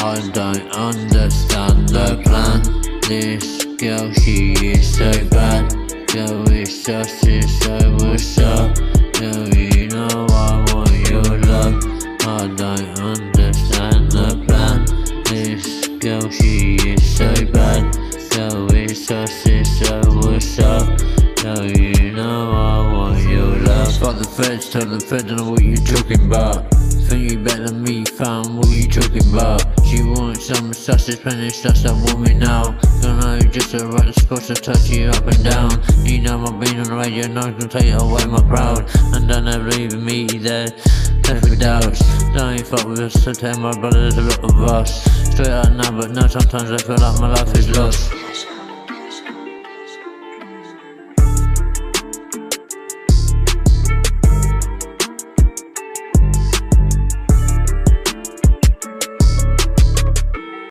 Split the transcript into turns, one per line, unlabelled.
I don't understand the plan. This girl, she is so bad. Girl, it's just so what's up? Girl, you know I want your love. I don't understand the plan. This girl, she is so bad. Girl, it's just so what's up? Girl, you know I want your love. Fuck the feds, tell the feds I know what you talking about. Think you better than me, fam, what you talking about? She wants some success, Spanish, that's that woman now. Don't know just the right spot to touch you up and down. You know I've been on the radio, and I'm gonna take away my proud. And don't ever leave me there, left with doubts. Don't fuck with us, so tell my brother there's a lot of us. Straight out now, but no, sometimes I feel like my life is lost.